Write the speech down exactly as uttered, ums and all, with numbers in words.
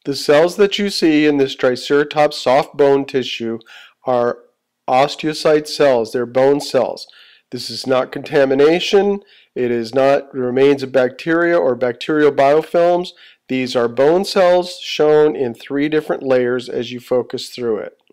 The cells that you see in this Triceratops soft bone tissue are osteocyte cells. They're bone cells. This is not contamination. It is not remains of bacteria or bacterial biofilms. These are bone cells shown in three different layers as you focus through it.